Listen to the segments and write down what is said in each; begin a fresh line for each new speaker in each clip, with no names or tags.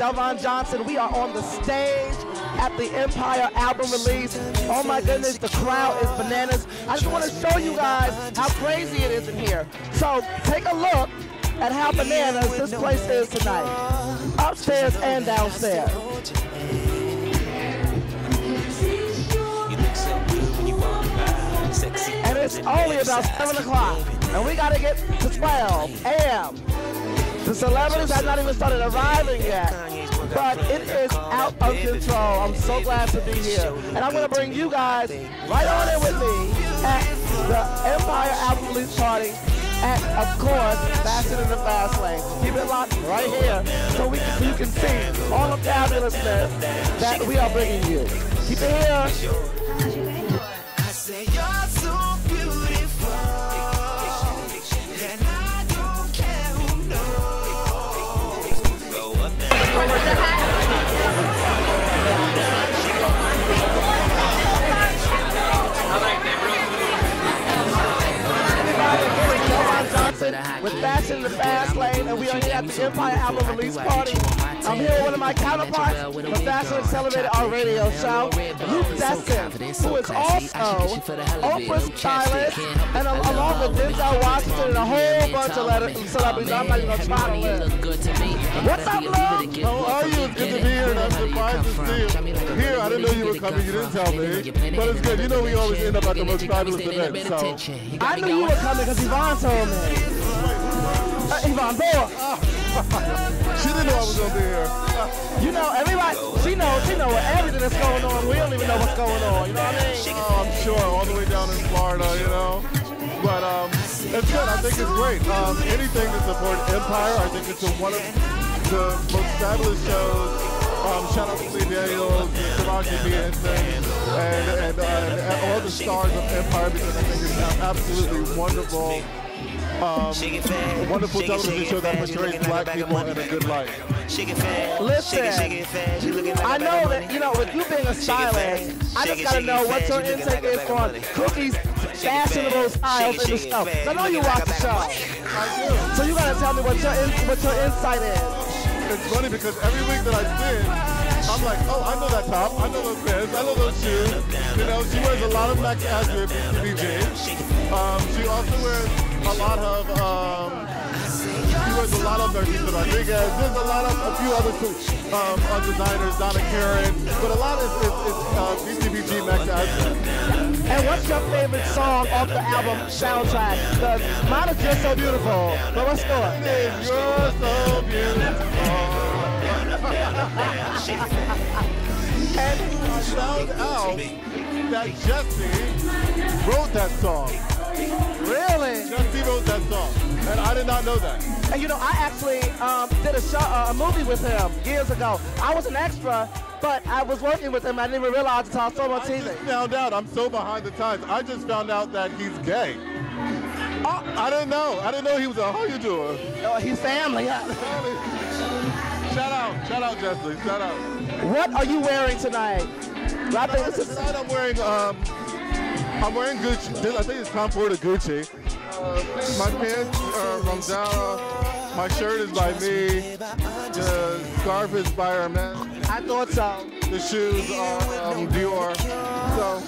Delvon Johnson. We are on the stage at the Empire album release. Oh my goodness, the crowd is bananas. I just want to show you guys how crazy it is in here. So take a look at how bananas this place is tonight, upstairs and downstairs. And it's only about 7 o'clock, and we got to get to 12 a.m. The celebrities have not even started arriving yet, but it is out of control. I'm so glad to be here. And I'm going to bring you guys right on in with me at the Empire album release party at, of course, Fashion in the Fast Lane. Keep it locked right here so you can see all the fabulousness that we are bringing you. Keep it here.
I say you're so beautiful, and I don't care who knows. Go up there.
With Fashion in the Fast Lane, and we are here at the Empire album release party. I'm here with one of my counterparts from Fashion Accelerated, our radio show, Luke Destin, who is also Oprah's stylist, and along with Denzel Washington and a whole bunch of celebrities. I'm not even going to try to live. What's up, Luke?
How are you? It's good to be here, and I'm surprised to see you. Here, I didn't know you were coming. You didn't tell me, but it's good. You know we always end up at the most fabulous events, so.
I knew you were coming because Yvonne told me. Yvonne, boy.
She didn't know I was going to be here.
You know, everybody, she knows everything that's going on. We don't even know what's going on, you know what I mean?
Oh, I'm sure, all the way down in Florida, you know. But it's good. I think it's great. Anything to support Empire, I think it's one of the most fabulous shows. Shout out to Lee Daniels, Taraji P. and all the stars of Empire, because I think it's absolutely wonderful. Wonderful television show that portrays black people in a good light.
Listen, I know that, you know, with you being a stylist, I just got to know what your intake is for Cookie's fashionable styles in the show. I know you watch the show.
I do.
So you got to tell me what your insight is.
It's funny because every week that I spend, I'm like, oh, I know that top, I know those pants, I know those shoes. You know, she wears a lot of Mac Azure BCBG. She also wears a lot of, Narcisa Rodriguez. There's a few other designers, Donna Karen, but a lot is BCBG Mac Azure.
And what's your favorite song off the album soundtrack? Mine is You're So Beautiful, but what's yours?
It is You're So Beautiful. And I found out that Jesse wrote that song.
Really?
Jesse wrote that song, and I did not know that.
And you know, I actually did a movie with him years ago. I was an extra, but I was working with him. I didn't even realize until I saw him on TV.
I just found out. I'm so behind the times. I just found out that he's gay. Oh, I didn't know. I didn't know he was a. How you doing?
Oh, he's family.
Shout out, Jesse. Shout out.
What are you wearing tonight? I think this is.
Tonight I'm wearing Gucci. I think it's Tom Ford or Gucci. My pants are from Zara. My shirt is by me. The scarf is by Hermes.
I thought so.
The shoes are Dior. So,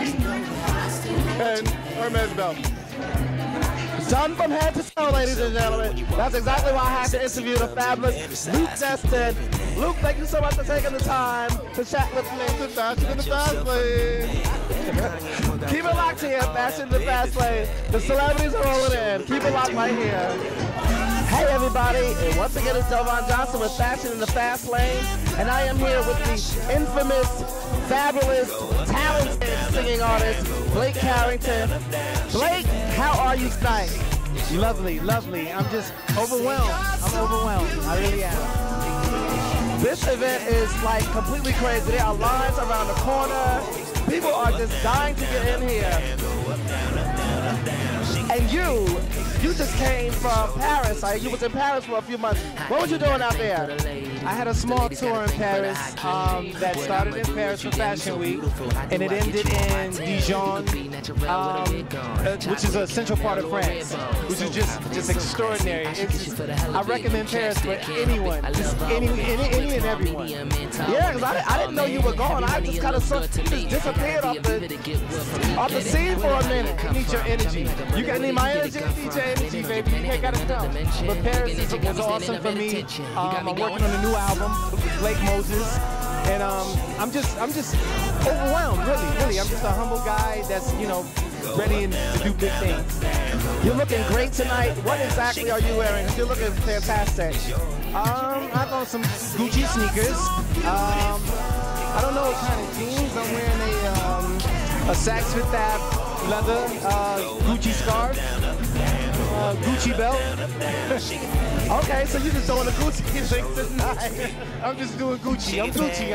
and Hermes belt.
Done from head to toe, ladies and gentlemen. That's exactly why I had to interview the fabulous Luke Destin. Luke, thank you so much for taking the time to chat with me.
The Fashion in the Fast Lane.
Keep it locked here, Fashion in the Fast Lane. The celebrities are rolling in. Keep it locked right here. Hey everybody, and once again it's Delvon Johnson with Fashion in the Fast Lane, and I am here with the infamous, fabulous, talented singing artist, Blake Carrington. Blake, how are you tonight?
Lovely, lovely. I'm just overwhelmed. I'm overwhelmed. I really am.
This event is like completely crazy. There are lines around the corner. People are just dying to get in here. And you just came from Paris. You was in Paris for a few months. What was you doing out there?
I had a small tour in Paris that started in Paris for Fashion Week, and it ended in Dijon, which is a central part of France, which is just extraordinary. I recommend Paris for anyone, just any and everyone.
Yeah, because I didn't know you were gone. I just kind of disappeared off the scene for a minute.
You need your energy. You need my energy. You need your energy, baby. You ain't gotta tell. But Paris was awesome for me. I'm working on a new album with Blake Moses, and I'm just overwhelmed. Really. I'm just a humble guy that's ready to do big things.
You're looking great tonight. What exactly are you wearing? You're looking fantastic.
I've on some Gucci sneakers. I don't know what kind of jeans. I'm wearing a Saks Fifth Ave leather Gucci scarf, Gucci belt.
Okay, so you just doing the Gucci thing tonight.
I'm just doing Gucci. I'm Gucci.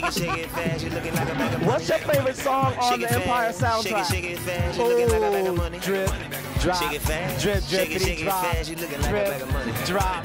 What's your favorite song on the Empire soundtrack?
Oh, drip, drop, drip, drippity, drop, drip, drop.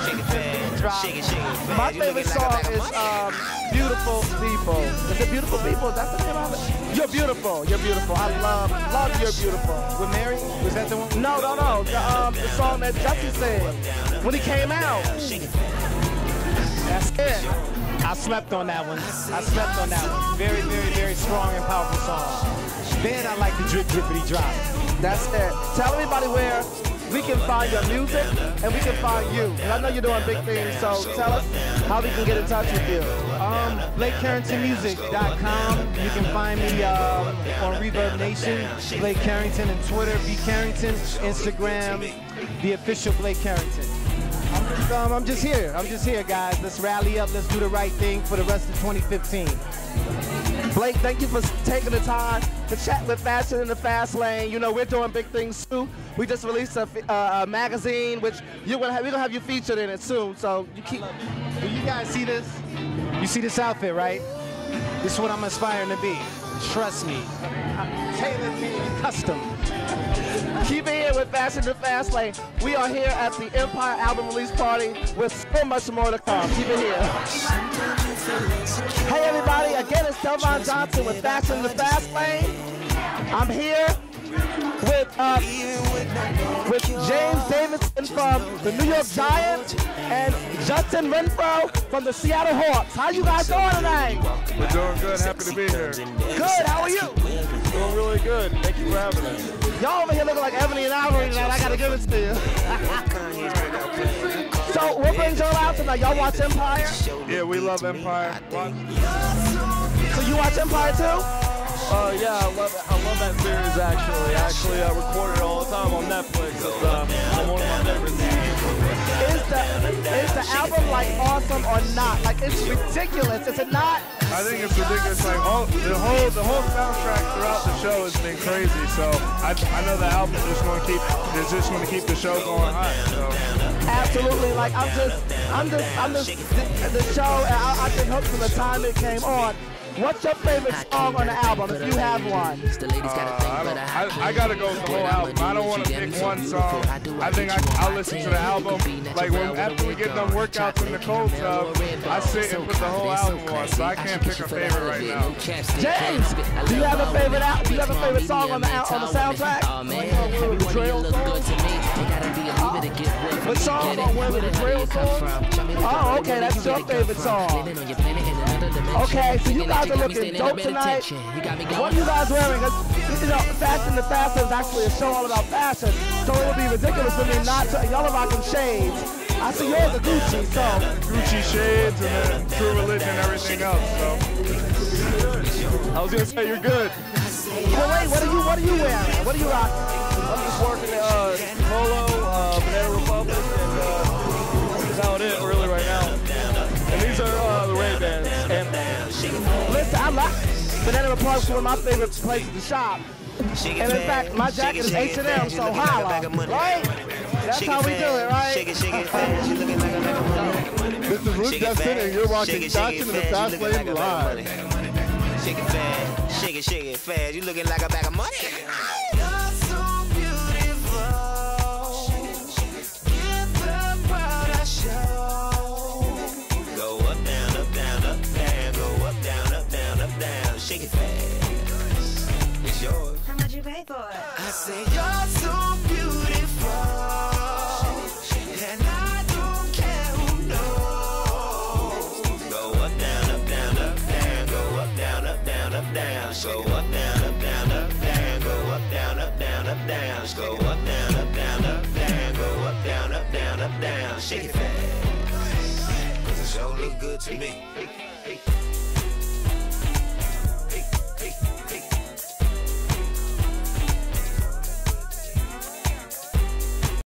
My favorite song is Beautiful People. Is it Beautiful People? Is that the name of it? You're beautiful. You're beautiful. I love You're Beautiful.
With Mary? Was that the one?
No. The song that Jussie said when he came out. That's it.
I slept on that one. Very, very, very strong and powerful song. Then I like the drip, drippity, drop.
That's it. Tell everybody where we can find your music and we can find you. And I know you're doing big things, so tell us how we can get in touch with you.
BlakeCarringtonMusic.com. You can find me on Reverb Nation, Blake Carrington, and Twitter, B Carrington, Instagram, the official Blake Carrington. I'm just here, guys. Let's rally up. Let's do the right thing for the rest of 2015.
Blake, thank you for taking the time to chat with Fashion in the Fast Lane. We're doing big things too. We just released a magazine, which we're gonna have you featured in it soon. So you keep.
Will you guys see this? You see this outfit, right? This is what I'm aspiring to be. Trust me. Tailor-made, custom.
Keep it here with Fashion in the Fast Lane. We are here at the Empire album release party with so much more to come. Keep it here. Hey everybody, again it's Delvon Johnson with Fashion in the Fast Lane. I'm here with James Davidson from the New York Giants and Justin Renfro from the Seattle Hawks. How you guys doing tonight?
We're doing good. Happy to be here.
Good. How are you?
Doing really good. Thank you for having us.
Y'all over here looking like Ebony and Ivory tonight. I gotta give it to you. So what brings y'all out tonight? Y'all watch Empire?
Yeah, we love Empire.
So you watch Empire too?
Yeah, I love that series actually. I record it all the time on Netflix. It's one of my favorites.
Is the album like awesome or not? Like it's ridiculous, is it not?
I think it's ridiculous. Like the whole soundtrack throughout the show has been crazy. So I know the album is just going to keep the show going hot. So.
Absolutely. Like I'm just the show. I've been hooked from the time it came on. What's your favorite song on the album, if you have one?
I gotta go with the whole album. I don't want to pick one song. I think I'll listen to the album. Like after we get done workouts in the cold tub, I sit and put the whole album on. So I can't pick a favorite right now.
James, do you have a favorite Do you have a favorite song on the soundtrack? What song on Where the Betrayal song? Oh, okay, that's your favorite song. Okay, so you guys are looking dope tonight. What are you guys wearing? Fashion in the Fast is actually a show all about fashion, so it would be ridiculous for me not to. Y'all are rocking shades. I see yours are Gucci, so.
Gucci shades and then True Religion and everything else, so. I was gonna say you're good.
Well, wait, what are you wearing? What are you rocking?
I'm just working Polo, Banana Republic, and that's about it really right now. And these are the Ray-Bans.
Listen, I like Banana Republic, one of my favorite places to shop. And in fact, my jacket is H&M, so holla, right? That's how we do it, right?
This is Luke Justin, and you're watching Fashion in the Fast Lane live.
Shake it fast, shake it fast. You looking like a bag of money. shake it fast. It's yours.
How much you pay for it?
I say you're so beautiful, and I don't care who knows. Go up, down, up, down, up, down. Go up, down, up, down, up, down. Go up, down, up, down, up, down. Go up, down, up, down, up, down. Go up, down, up, down, up, down. Go up, down, up, down, up, down. Shake it fast, 'cause it sure look good to me.